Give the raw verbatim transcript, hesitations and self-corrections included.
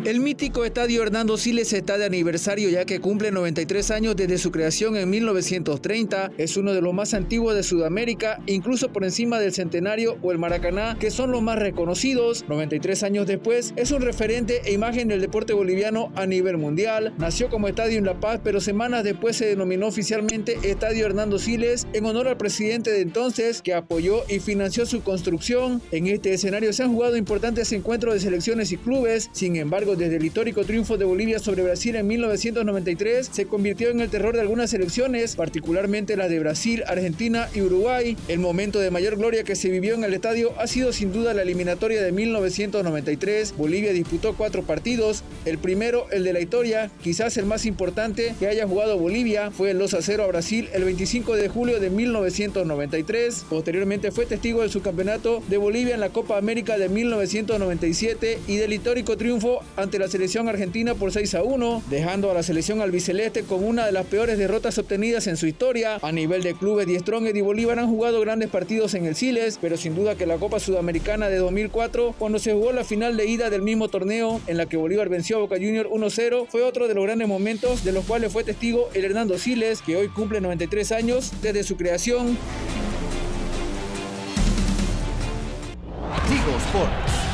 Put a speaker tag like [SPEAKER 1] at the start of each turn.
[SPEAKER 1] El mítico Estadio Hernando Siles está de aniversario ya que cumple noventa y tres años desde su creación en mil novecientos treinta. Es uno de los más antiguos de Sudamérica, incluso por encima del Centenario o el Maracaná, que son los más reconocidos. noventa y tres años después, es un referente e imagen del deporte boliviano a nivel mundial. Nació como estadio en La Paz, pero semanas después se denominó oficialmente Estadio Hernando Siles en honor al presidente de entonces, que apoyó y financió su construcción. En este escenario se han jugado importantes encuentros de selecciones y clubes. Sin embargo, desde el histórico triunfo de Bolivia sobre Brasil en mil novecientos noventa y tres, se convirtió en el terror de algunas selecciones, particularmente las de Brasil, Argentina y Uruguay. El momento de mayor gloria que se vivió en el estadio ha sido sin duda la eliminatoria de mil novecientos noventa y tres. Bolivia disputó cuatro partidos. El primero, el de la historia, quizás el más importante que haya jugado Bolivia, fue el dos a cero a Brasil el veinticinco de julio de mil novecientos noventa y tres. Posteriormente fue testigo del subcampeonato de Bolivia en la Copa América de mil novecientos noventa y siete y del histórico triunfo ante la selección argentina por seis a uno, dejando a la selección albiceleste con una de las peores derrotas obtenidas en su historia. A nivel de clubes, Die Strongest y Bolívar han jugado grandes partidos en el Siles, pero sin duda que la Copa Sudamericana de dos mil cuatro, cuando se jugó la final de ida del mismo torneo, en la que Bolívar venció a Boca Juniors uno a cero, fue otro de los grandes momentos de los cuales fue testigo el Hernando Siles, que hoy cumple noventa y tres años desde su creación.
[SPEAKER 2] Tigo Sports.